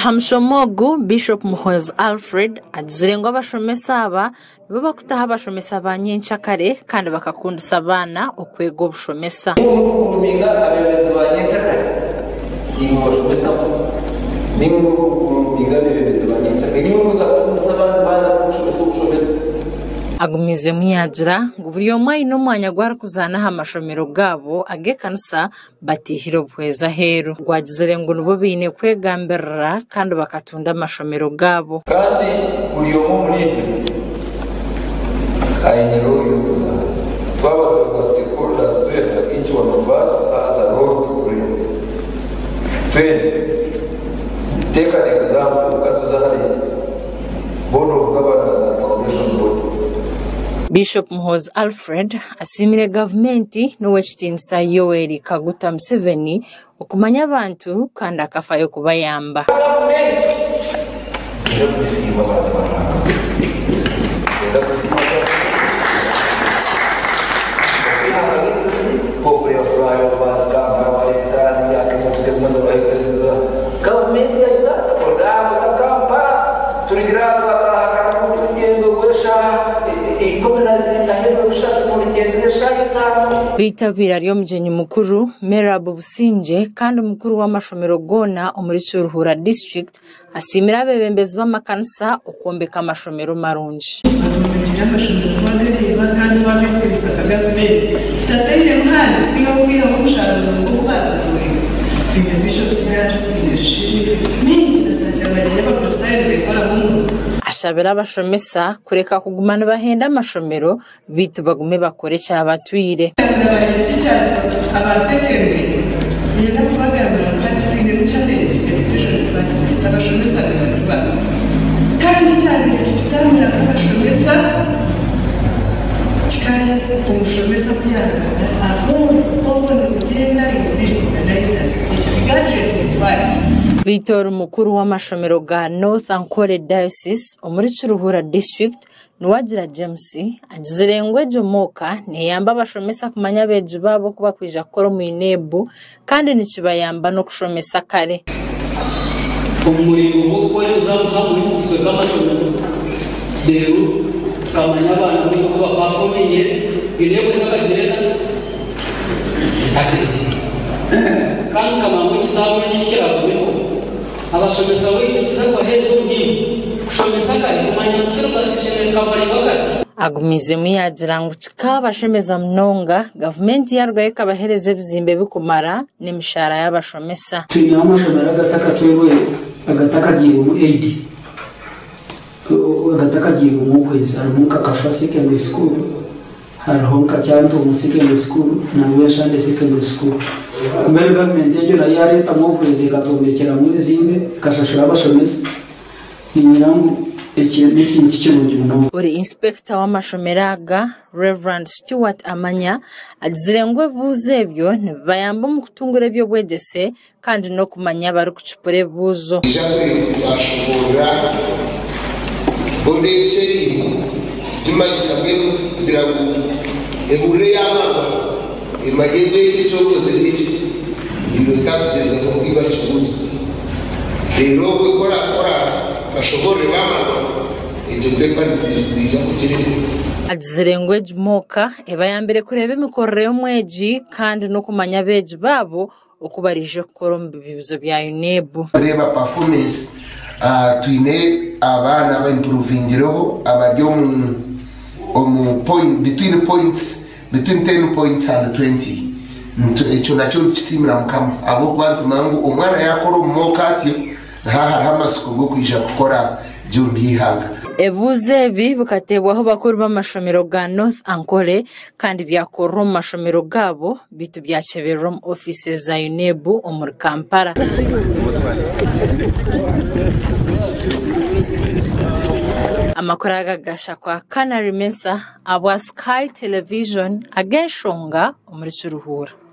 Ahamshomogu Bishop Muhoozi Alfred agizire ngo abashomesa aba nibo bakutaha abashomesa banyenshakare kandi bakakundisa abana okwego bushomesa kuruminga abemeza banyenshakare nibo bashomesa nibo kuruminga abemeza banyenshakare nibo muzakundisa abana bushomesa agumize muyagira ngo buri yomwe no mwanya gwara kuzana ha mashomero gabo agekansa batihiro bweza heru gwagizire ngo nubo bine kwegambera kandi bakatunda amashomero gabo kandi buri yomwe muri ayinero yuza twaba stakeholders twenda each one of us has a role to play take an example katuza hari board of governors and foundation board. Bishop Muhoozi Alfred asimire governmenti n'uwekitinisa Yoweri Kaguta Museveni okumanya abantu kandi akafayo kubayamba. Bitabira ryo mjenyi mukuru Merabu Businje kandi mukuru w'amashomero gona omuri Cyuruhura district asimira abebembezi b'amakanisa okombeka amashomero marunji. Amashomero twagareba kandi twagesesa government statayire mhana kwiha umushahara ngo kubatagurira Vinga Bishop Sigasi ishiri mingi nazajabanye y'abaposteri bekora mu ashabira abashomesa kureka kugumana bahenda amashomero bitu bagume bakore cyabatwire teachers abasekendary yenda kubagambira kandi challenge education department abashomesa bakaba kandi cyabire tutamira abashomesa kikaye umushomesa kuyanga abo kugenda organize teacher regardless of what Vitor mukuru w'amashomero ga North Ankole Diocese omuri Cyuruhura district nuwagira James agizire ngo Jomoka niyamba abashomesa kumanya beje babo kuba kwija koro mu inebu kandi nikibayamba no kushomesa kare umurimo wo koreza hamwe bitwe kamashomero rero tukamanya abantu bito kuba performing inebu takazireka takezi kandi kamango kisabu n'ikikira kubiko abashomesa wetu kizakwa hezo ngi kushomesa kare kumanya musiro basishene kavali bakati agumize muyagira ngo kikabashemeza mnonga government yarwaye kabahereze bizimbe bikumara n'imishara y'abashomesa tuni amashomera agataka tweboye agataka giye mu aid agataka giye mu kwezi arumuka kashwa secondary school harahonka cyanto mu secondary school na weshande secondary school kumbe government yejo na yareta mu kwezi katombekera mu bizimbe kashashura abashomesa ninyirangu ikintu cy'ikirungi muno uri inspector w'amashomeraga Reverend Stewart Amanya agizire ngo buze byo bayamba mu kutungura byo bwegese kandi no kumanya bari kucipure buzo ashobora bodecheri tumayisabwe kugira ngo ehure y'amama imagende cy'icyokoze n'iki iyo tabigeze mu kwiba cyubuzo rero gukora bashobore bamama ibyo pepa ntibiza kukiri agizire ngo Jomoka eba yambere kureba imikorere y'umweji kandi no kumanya beje babo okubarije koro mbibizo bya UNEB reba performance twine abana ba improvingireho abaryo mu point between 10 points and 20 icyo nacyo kisimira mukama abo bantu mangu umwana yakora umokatyo hari amasuku go kwija gukora byumbihanga ebuze bi bukatebwaho bakuru b'amashomero ga North Ankole kandi byakora mu mashomero gabo bitu byakebera mu offices za UNEB omuri Kampala amakuru agagasha kwa Canary Mesa abwa Sky Television agenshonga omuri Cyuruhura.